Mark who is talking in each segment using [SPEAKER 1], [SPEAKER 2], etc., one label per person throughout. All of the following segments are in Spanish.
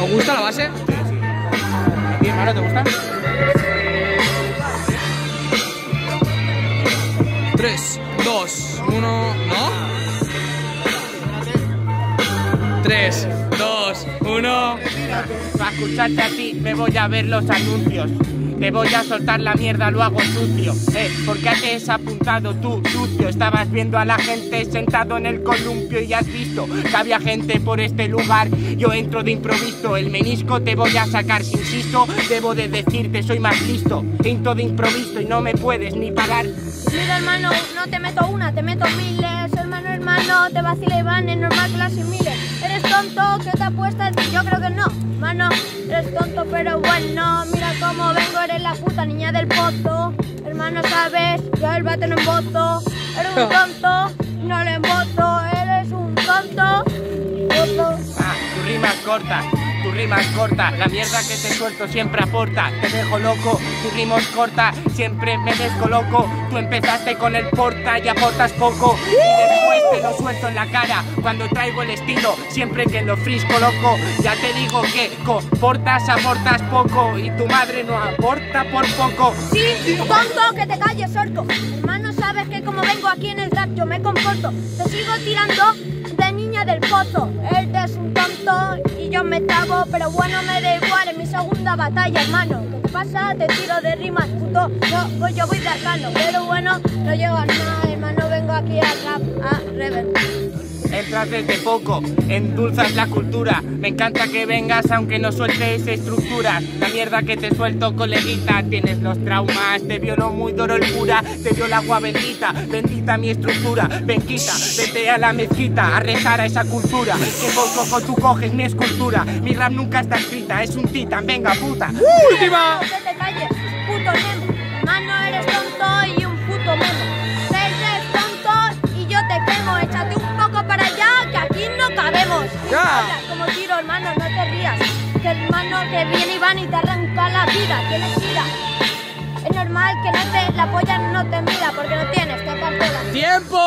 [SPEAKER 1] ¿Os gusta la base?
[SPEAKER 2] Sí, sí. ¿A ti, hermano, te gusta?
[SPEAKER 1] 3, 2, 1, ¿no? 3, 2, 1.
[SPEAKER 2] Para escucharte a ti me voy a ver los anuncios. Te voy a soltar la mierda, lo hago sucio. ¿Por qué te has apuntado tú, sucio? Estabas viendo a la gente sentado en el columpio y has visto que había gente por este lugar. Yo entro de improviso, el menisco te voy a sacar, si insisto. Debo de decirte, soy más listo. Entro de improviso y no me puedes ni parar.
[SPEAKER 3] Mira, hermano, no te meto una, te meto miles. Hermano, te vacila Iván, es normal que la asimiles. ¿Eres tonto? ¿Qué te apuestas? Yo creo que no, hermano, eres tonto, pero bueno. Mira cómo vengo, eres la puta niña del pozo. Hermano, ¿sabes? Yo el bate no embozo. Eres un tonto, no le embozo. Eres un tonto.
[SPEAKER 2] Tu rima es corta. Tu rima es corta, la mierda que te suelto siempre aporta. Te dejo loco, tu rima es corta, siempre me descoloco. Tú empezaste con el porta y aportas poco. Y después te lo suelto en la cara cuando traigo el estilo, siempre que lo frisco loco. Ya te digo que comportas, aportas poco. Y tu madre no aporta por poco.
[SPEAKER 3] Sí, tonto, que te calles, sordo. Hermano, sabes que como vengo aquí en el rap yo me comporto. Te sigo tirando de niña del pozo. Él es un tonto y yo me trago, pero bueno, me da igual, en mi segunda batalla, hermano. ¿Qué te pasa? Te tiro de rimas, puto. Yo voy de arcano, pero bueno, no llego a nada, hermano. Vengo aquí a rap, a reventar.
[SPEAKER 2] Entras desde poco, endulzas la cultura. Me encanta que vengas aunque no sueltes estructuras. La mierda que te suelto, coleguita. Tienes los traumas, te violó muy duro el cura. Te dio el agua bendita, bendita mi estructura. Ven, quita, vete a la mezquita a rezar a esa cultura. Que por cojo tú coges mi escultura. Mi rap nunca está escrita, es un titán, venga puta.
[SPEAKER 1] ¡Última!
[SPEAKER 3] Que te calles, puto nemo. Hermano, eres tonto y un puto memo. Eres tonto y yo te quemo. Échate un poco para allá, que aquí no cabemos.
[SPEAKER 1] ¡Ya!
[SPEAKER 3] Como tiro, hermano, no te rías. Que hermano, que viene Iván y te arranca la vida. Tienes ira. Es normal que no te, la polla no te mira porque no tienes que cartera.
[SPEAKER 1] ¡Tiempo!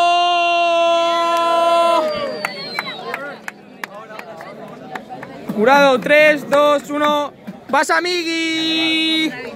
[SPEAKER 1] Jurado, 3, 2, 1. ¡Pasa, Migui!